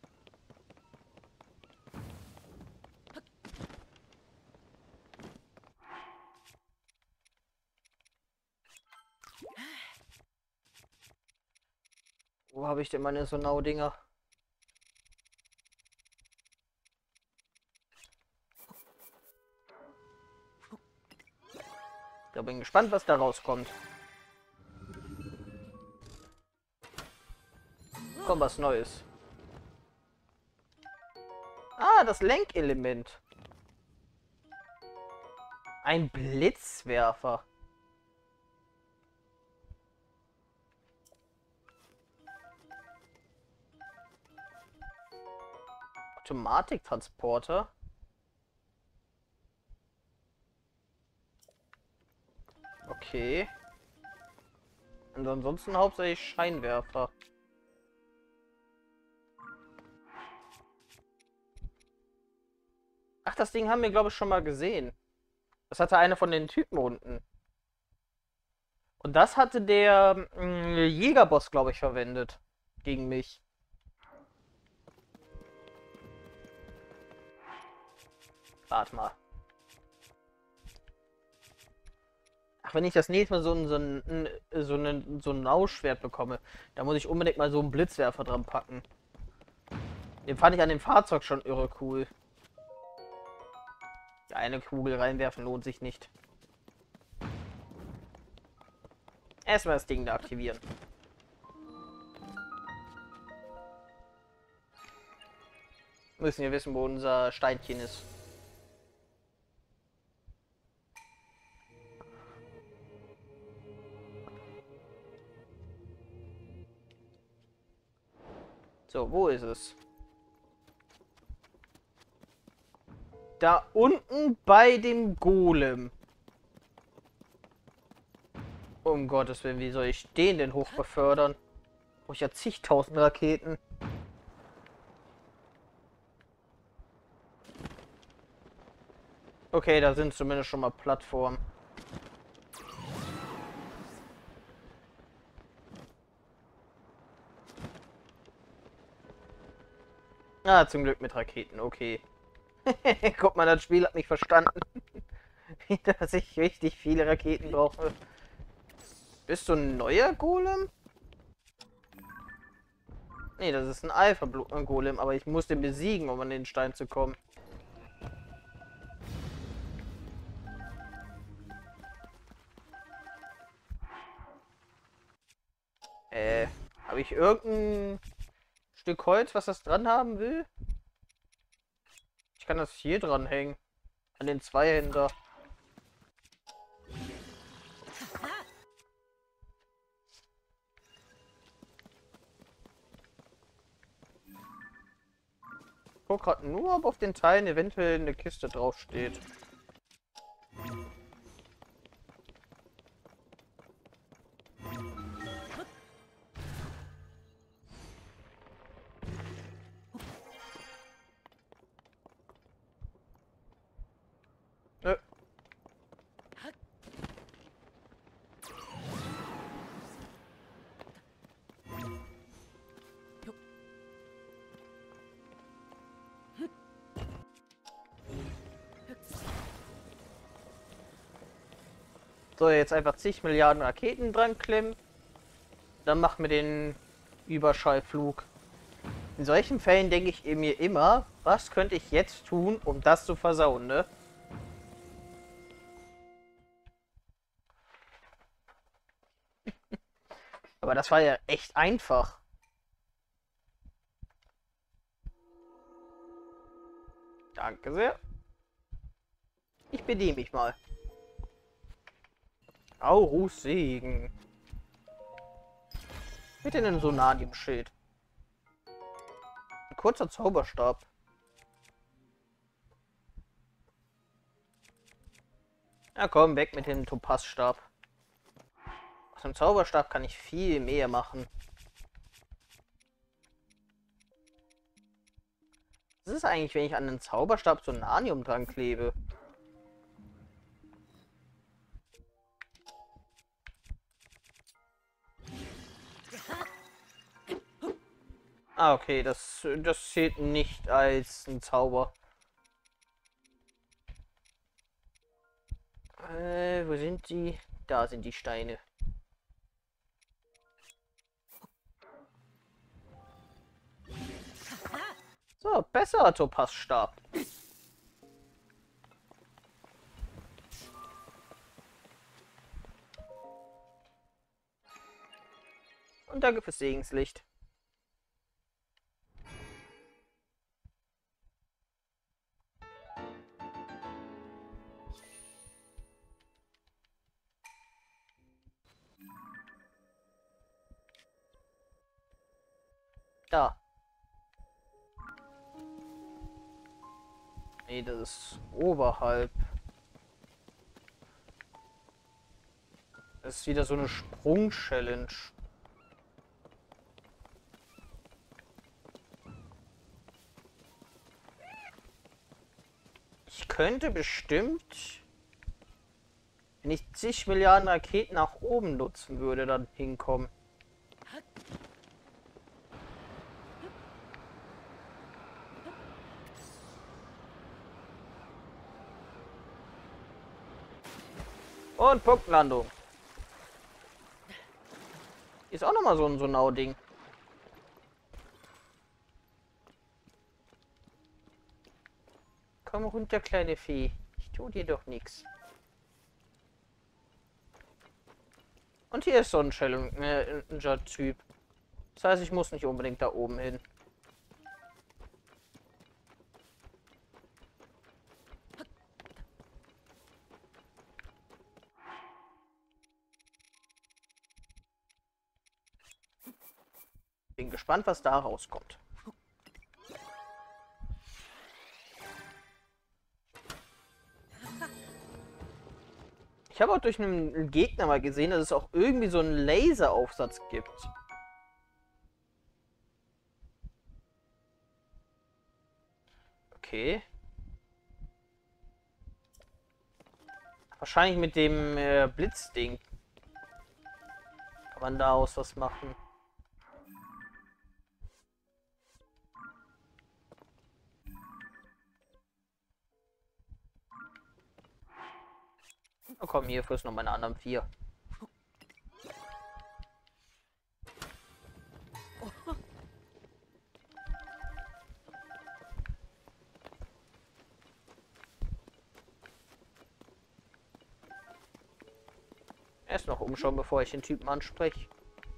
S1: Wo habe ich denn meine Sonau-Dinger? Da bin ich gespannt, was da rauskommt. Kommt was Neues. Ah, das Lenkelement. Ein Blitzwerfer. Automatiktransporter. Okay. Und ansonsten hauptsächlich Scheinwerfer. Ach, das Ding haben wir, glaube ich, schon mal gesehen. Das hatte einer von den Typen unten. Und das hatte der mh, Jägerboss, glaube ich, verwendet. Gegen mich. Warte mal. Ach, wenn ich das nächste Mal so ein, so ein, so ein, so ein Nauschwert bekomme, da muss ich unbedingt mal so einen Blitzwerfer dran packen. Den fand ich an dem Fahrzeug schon irre cool. Ja, eine Kugel reinwerfen lohnt sich nicht. Erstmal das Ding da aktivieren. Müssen wir wissen, wo unser Steinchen ist. So, wo ist es? Da unten bei dem Golem. Um Gottes Willen, wie soll ich den denn hoch befördern? Brauche ich ja zigtausend Raketen. Okay, da sind zumindest schon mal Plattformen. Ah, zum Glück mit Raketen, okay. Guck mal, das Spiel hat mich verstanden. Dass ich richtig viele Raketen brauche. Bist du ein neuer Golem? Nee, das ist ein Alpha-Golem, aber ich muss den besiegen, um an den Stein zu kommen. Äh, habe ich irgendein Stück Holz, was das dran haben will? Ich kann das hier dran hängen. An den Zweihänder. Ich guck gerade nur, ob auf den Teilen eventuell eine Kiste draufsteht. Nö. So, jetzt einfach zig Milliarden Raketen dran klemmen. Dann machen wir den Überschallflug. In solchen Fällen denke ich mir immer, was könnte ich jetzt tun, um das zu versauen, ne? Aber das war ja echt einfach. Danke sehr. Ich bediene mich mal. Aurus Segen. Mit einem Sonadium-Schild. Ein kurzer Zauberstab. Na komm, weg mit dem Topazstab. Aus dem Zauberstab kann ich viel mehr machen. Was ist eigentlich, wenn ich an den Zauberstab Sonanium dran klebe? Ah, okay, das, das zählt nicht als ein Zauber. Äh, wo sind die? Da sind die Steine. So, besser Topazstab. Und danke fürs Segenslicht. Da. Nee, das ist oberhalb. Das ist wieder so eine Sprung-Challenge. Ich könnte bestimmt, wenn ich zig Milliarden Raketen nach oben nutzen würde, dann hinkommen. Und Punktlandung. Ist auch nochmal so ein so ein Ding. Komm runter, kleine Fee. Ich tue dir doch nichts. Und hier ist so ein Challenger-Typ. Das heißt, ich muss nicht unbedingt da oben hin. Bin gespannt, was da rauskommt. Ich habe auch durch einen Gegner mal gesehen, dass es auch irgendwie so einen Laseraufsatz gibt. Okay. Wahrscheinlich mit dem äh, Blitzding. Kann man daraus was machen. Oh, komm, hier fürs noch meine anderen vier. Erst noch umschauen, bevor ich den Typen anspreche.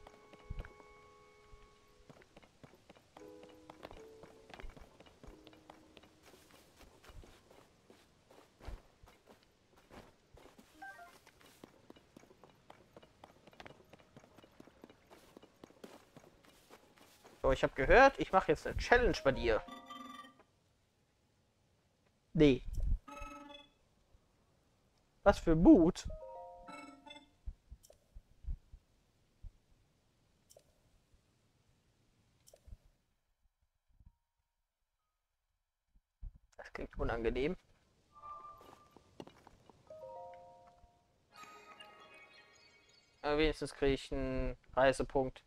S1: So, ich habe gehört, ich mache jetzt eine Challenge bei dir. Nee. Was für Mut. Das klingt unangenehm. Aber wenigstens kriege ich einen Reisepunkt.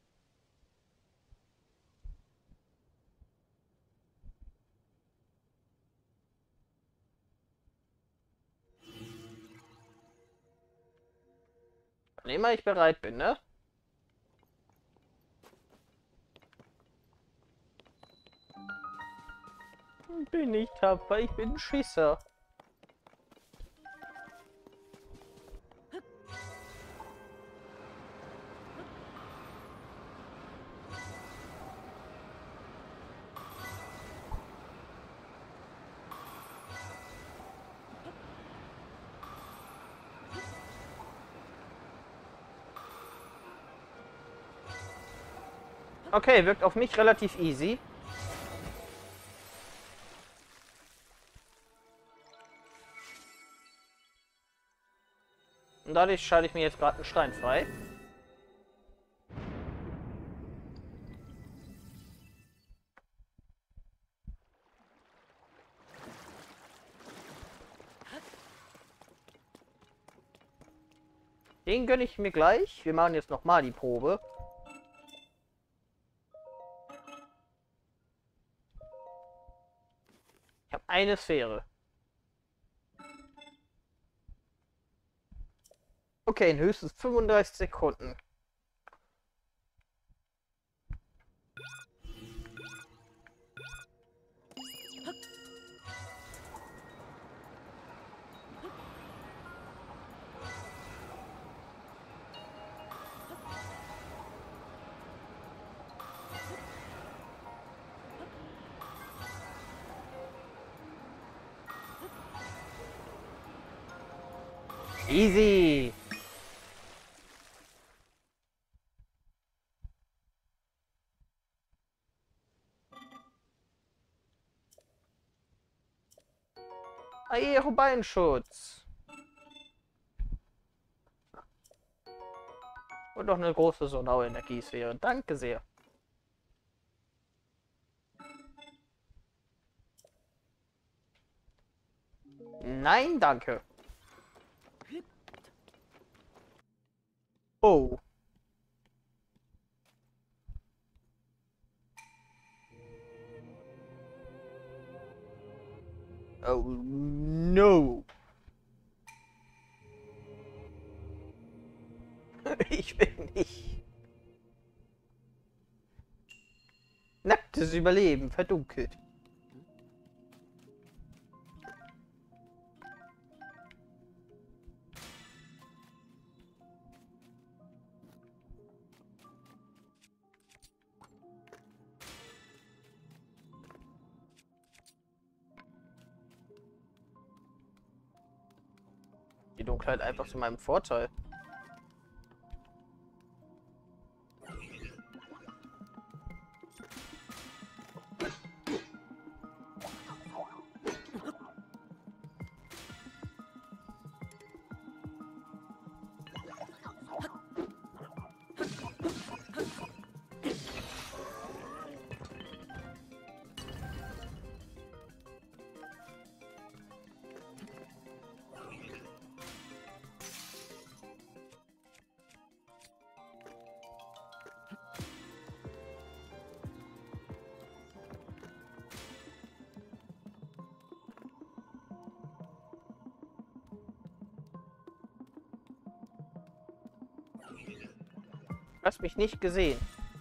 S1: Wann immer ich bereit bin, ne? Bin ich tapfer, ich bin ein Schisser. Okay, wirkt auf mich relativ easy. Und dadurch schalte ich mir jetzt gerade einen Stein frei. Den gönne ich mir gleich. Wir machen jetzt nochmal die Probe. Ich habe eine Sphäre. Okay, in höchstens fünfunddreißig Sekunden. Easy. Aero-Beinschutz. Und noch eine große Sonau-Energiesphäre. Danke sehr. Nein, danke. Oh. Oh, no. Ich will nicht. Nacktes Überleben, verdunkelt. Die Dunkelheit einfach zu meinem Vorteil. Du hast mich nicht gesehen.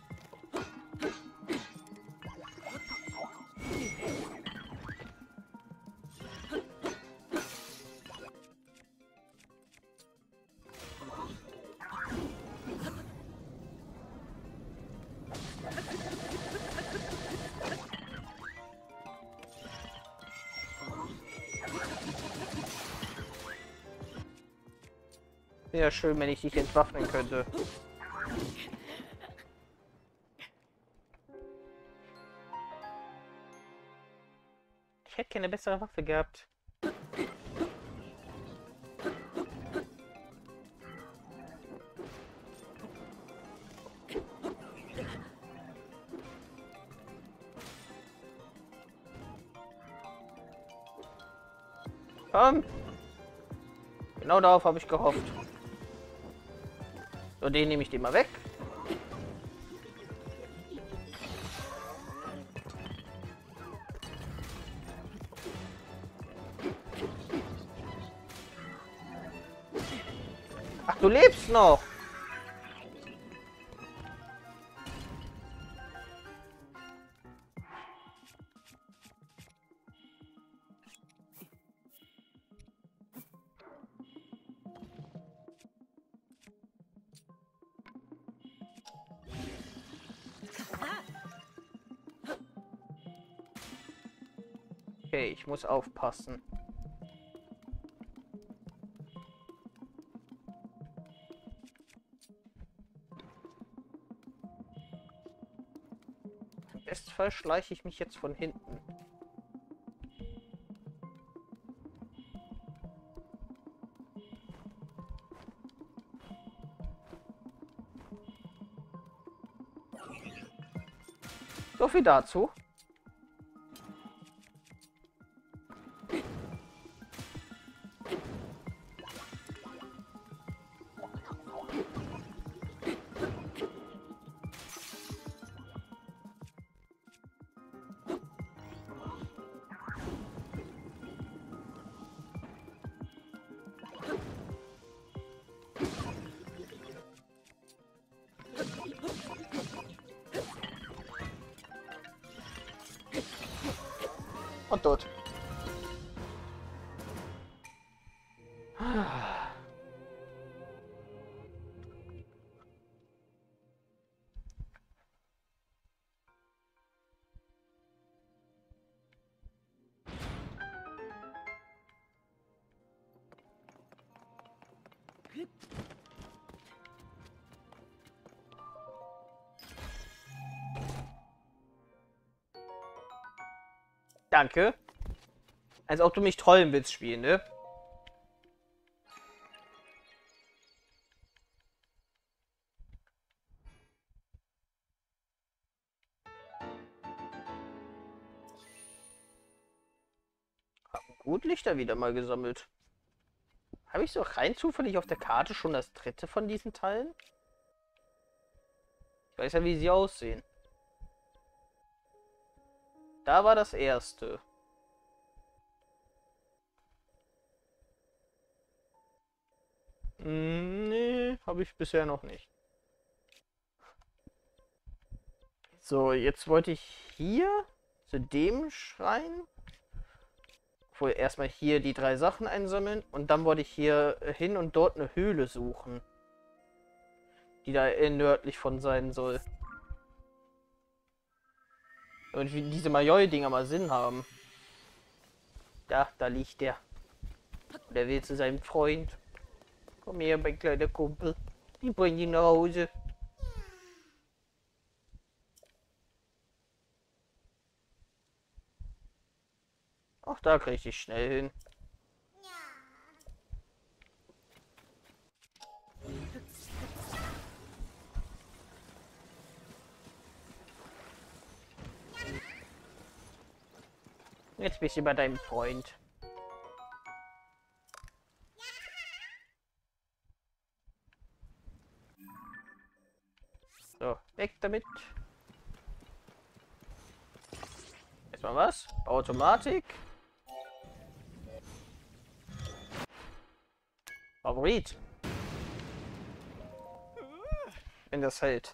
S1: Wäre schön, wenn ich dich entwaffnen könnte. Ich hätte keine bessere Waffe gehabt. Komm! Genau darauf habe ich gehofft. So, den nehme ich dir mal weg. Ach, du lebst noch! Okay, ich muss aufpassen. Im Bestfall schleiche ich mich jetzt von hinten. So viel dazu. Und dort. Danke. Als ob du mich trollen willst spielen, ne? Haben gut Lichter wieder mal gesammelt. Habe ich so rein zufällig auf der Karte schon das dritte von diesen Teilen? Ich weiß ja, wie sie aussehen. Da war das erste. Hm, nee, habe ich bisher noch nicht. So, jetzt wollte ich hier zu dem Schrein. Obwohl, erstmal hier die drei Sachen einsammeln. Und dann wollte ich hier hin und dort eine Höhle suchen. Die da nördlich von sein soll. Und wie diese Majoi-Dinger mal Sinn haben. Da, da liegt der. Der will zu seinem Freund. Komm her, mein kleiner Kumpel. Ich bring ihn nach Hause. Ach, da krieg ich schnell hin. Jetzt bist du bei deinem Freund. So, weg damit. Erstmal was? Automatik. Favorit. Wenn das hält.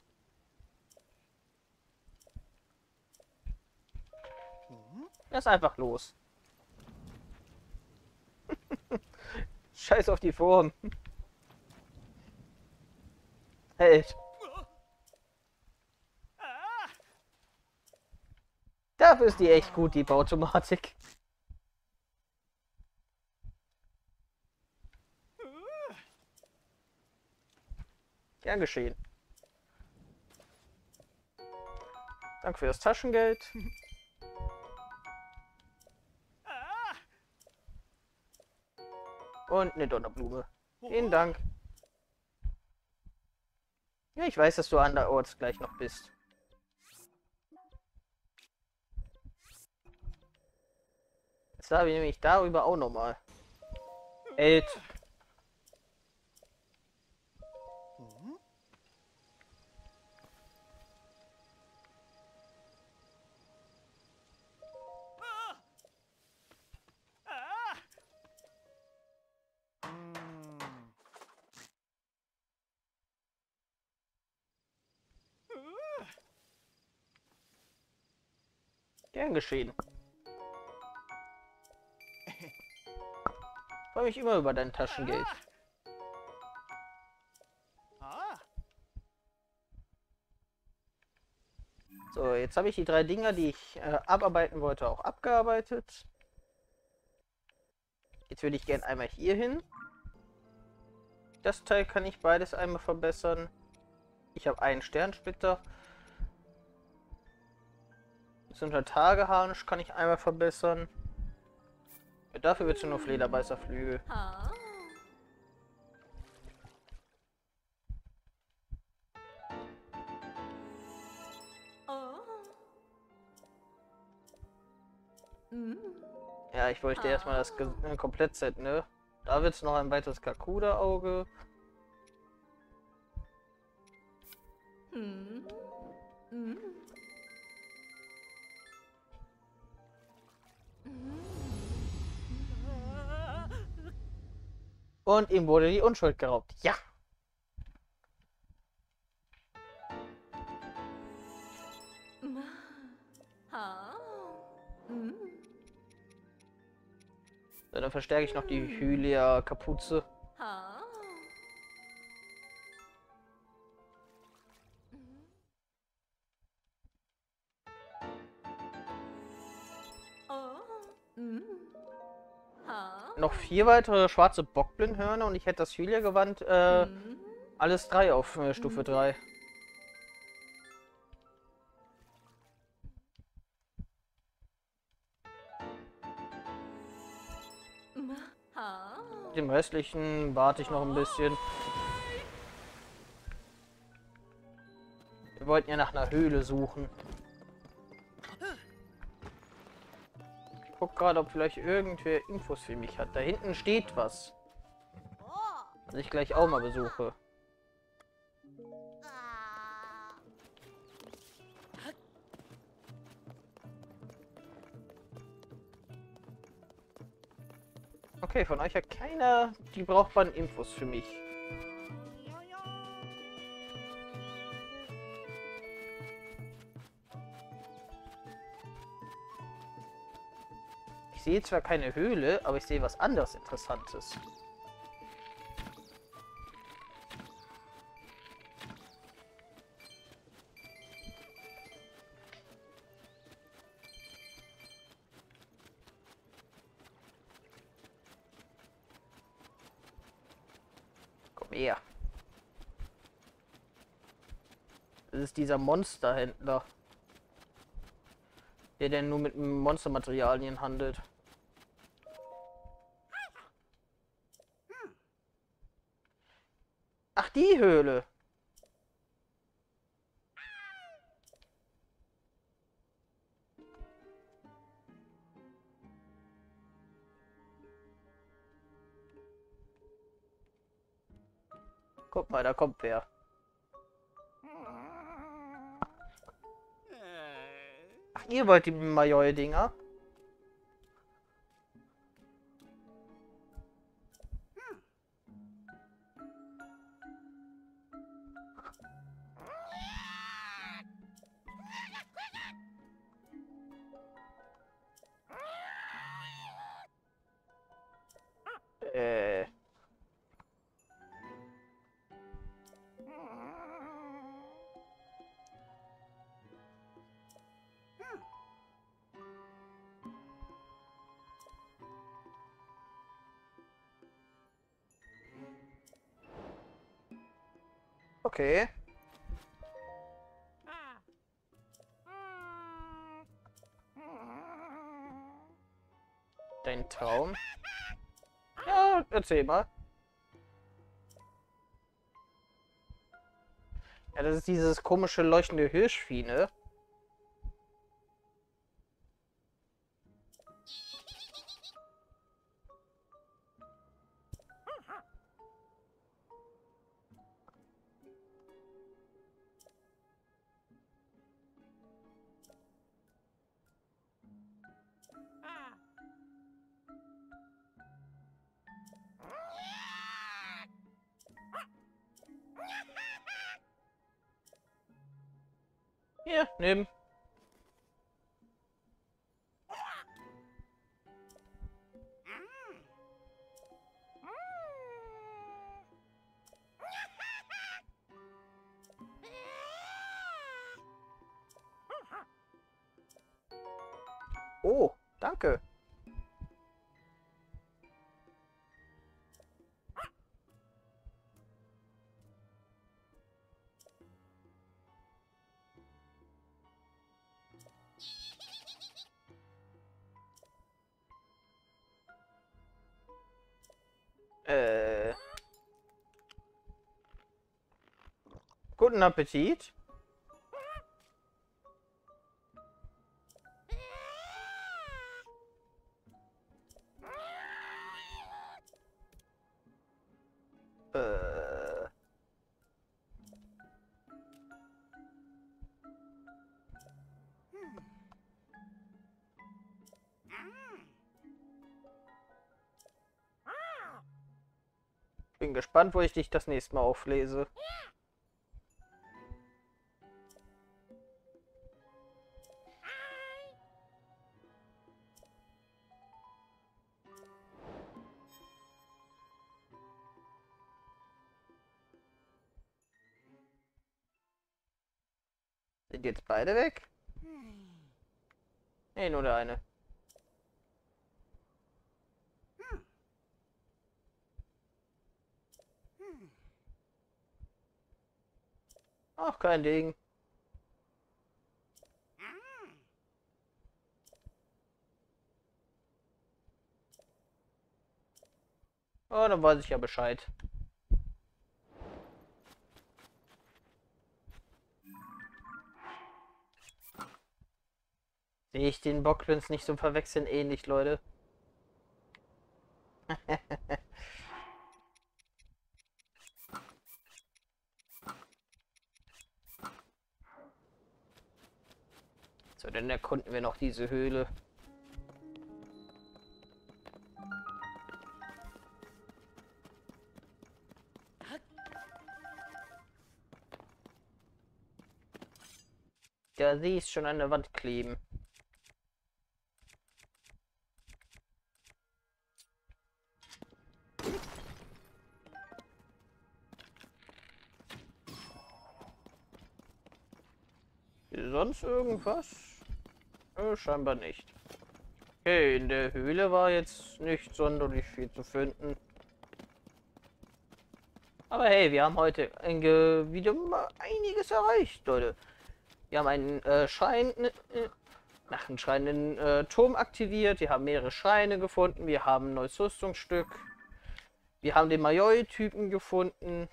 S1: Lass einfach los. Scheiß auf die Form. Hält. Dafür ist die echt gut, die Automatik. Gern geschehen. Danke für das Taschengeld. Und eine Donnerblume. Vielen Dank. Ja, ich weiß, dass du anderorts gleich noch bist. Jetzt habe ich nämlich darüber auch nochmal. Hält. Gern geschehen. Ich freue mich immer über dein Taschengeld. So, jetzt habe ich die drei Dinger, die ich äh, abarbeiten wollte, auch abgearbeitet. Jetzt würde ich gerne einmal hier hin. Das Teil kann ich beides einmal verbessern. Ich habe einen Sternsplitter. Das Untertageharnisch kann ich einmal verbessern. Ja, dafür wird es nur Flederbeißerflügel. Ja, ich wollte erstmal das äh, Komplettset, ne? Da wird es noch ein weiteres Kakuda-Auge. Und ihm wurde die Unschuld geraubt. Ja! So, dann verstärke ich noch die Hylia-Kapuze. Noch vier weitere schwarze Bockblindhörner und ich hätte das Hylia-Gewand äh, alles drei auf äh, Stufe drei. Dem restlichen warte ich noch ein bisschen. Wir wollten ja nach einer Höhle suchen. Ich guck gerade, ob vielleicht irgendwer Infos für mich hat. Da hinten steht was. Was ich gleich auch mal besuche. Okay, von euch hat keiner die brauchbaren Infos für mich. Ich sehe zwar keine Höhle, aber ich sehe was anderes Interessantes. Komm her. Das ist dieser Monsterhändler. Der denn nur mit Monstermaterialien handelt. Ach, die Höhle. Guck mal, da kommt wer. Ach, ihr wollt die Majoi-Dinger? Äh. Okay. Dein Traum? Ja, erzähl mal. Ja, das ist dieses komische leuchtende Hirschvieh, ne? Hier, nimm. Oh, danke. Äh. Guten Appetit. Äh. Bin gespannt, wo ich dich das nächste Mal auflese. Sind jetzt beide weg? Nee, nur der eine. Ach, kein Ding. Oh, dann weiß ich ja Bescheid. Sehe ich den Bocklins nicht so verwechseln ähnlich, Leute? So, dann erkunden wir noch diese Höhle. Da sehe ich schon an der Wand kleben. Sonst irgendwas? Äh, scheinbar nicht. Okay, in der Höhle war jetzt nicht sonderlich viel zu finden. Aber hey, wir haben heute ein Ge wieder mal einiges erreicht, Leute. Wir haben einen äh, Schrein, äh, nach einem Schrein einen äh, Turm aktiviert. Wir haben mehrere Schreine gefunden. Wir haben ein neues Rüstungsstück. Wir haben den Mayoi-Typen gefunden.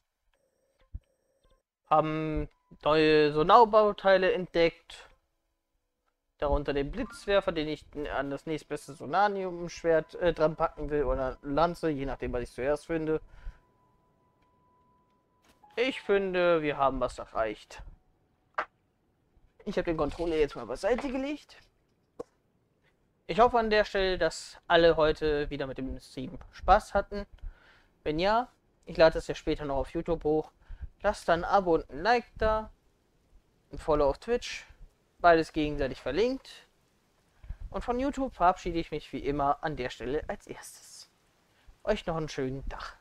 S1: Haben neue Sonar-Bauteile entdeckt. Darunter den Blitzwerfer, den ich an das nächstbeste Sonanium-Schwert äh, dran packen will. Oder Lanze, je nachdem, was ich zuerst finde. Ich finde, wir haben was erreicht. Ich habe den Controller jetzt mal beiseite gelegt. Ich hoffe an der Stelle, dass alle heute wieder mit dem Stream Spaß hatten. Wenn ja, ich lade es ja später noch auf YouTube hoch. Lasst dann ein Abo und ein Like da. Ein Follow auf Twitch. Beides gegenseitig verlinkt. Und von YouTube verabschiede ich mich wie immer an der Stelle als erstes. Euch noch einen schönen Tag.